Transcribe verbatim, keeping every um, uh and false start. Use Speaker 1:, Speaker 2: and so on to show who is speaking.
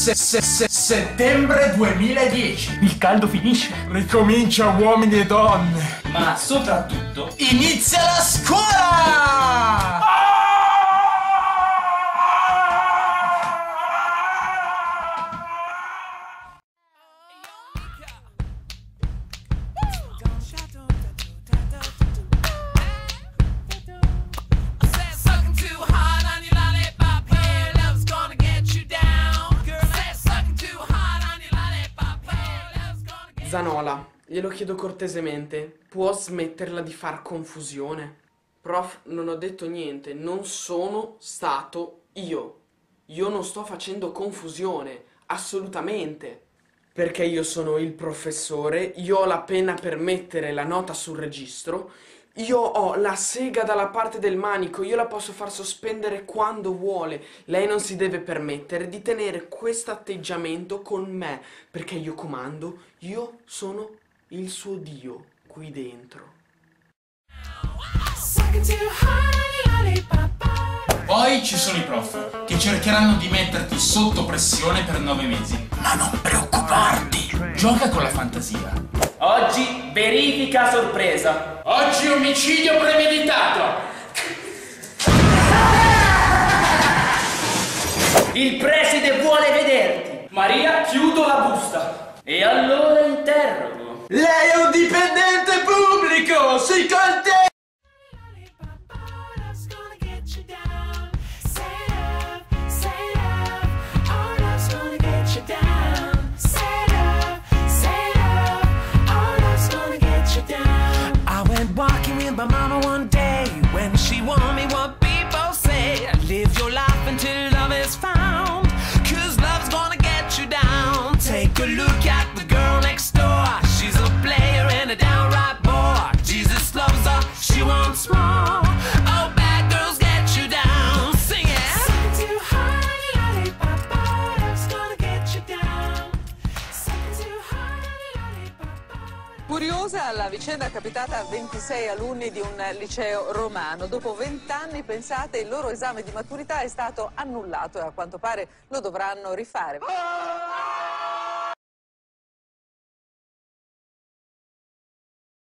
Speaker 1: se se se settembre duemiladieci.
Speaker 2: Il caldo finisce.
Speaker 1: Ricomincia uomini e donne.
Speaker 2: Ma soprattutto
Speaker 1: inizia la scuola!
Speaker 3: Zanola, glielo chiedo cortesemente, può smetterla di far confusione? Prof, non ho detto niente, non sono stato io. Io non sto facendo confusione, assolutamente. Perché io sono il professore, io ho la penna per mettere la nota sul registro, io ho la sega dalla parte del manico, io la posso far sospendere quando vuole. Lei non si deve permettere di tenere questo atteggiamento con me, perché io comando, io sono il suo Dio qui dentro.
Speaker 2: Poi ci sono i prof che cercheranno di metterti sotto pressione per nove mesi. Ma non preoccuparti, gioca con la fantasia.
Speaker 4: Oggi verifica sorpresa.
Speaker 1: Oggi omicidio premeditato.
Speaker 4: Il preside vuole vederti. Maria, chiudo la busta. E allora interrogo.
Speaker 1: Lei è un dipendente pubblico, si contenta.
Speaker 5: My mama one day when she warned me what people say. Live your life until love is found, cause love's gonna get you down. Take a look at the girl next door. She's a player and a downright bore. Jesus loves her, she wants more. Oh, bad girls get you down. Sing it. Sucking too hard on your lollipop, love's gonna get you down. Sucking too hard on your lollipop.
Speaker 6: Curiosa la vicenda capitata a ventisei alunni di un liceo romano. Dopo vent'anni, pensate, il loro esame di maturità è stato annullato e a quanto pare lo dovranno rifare.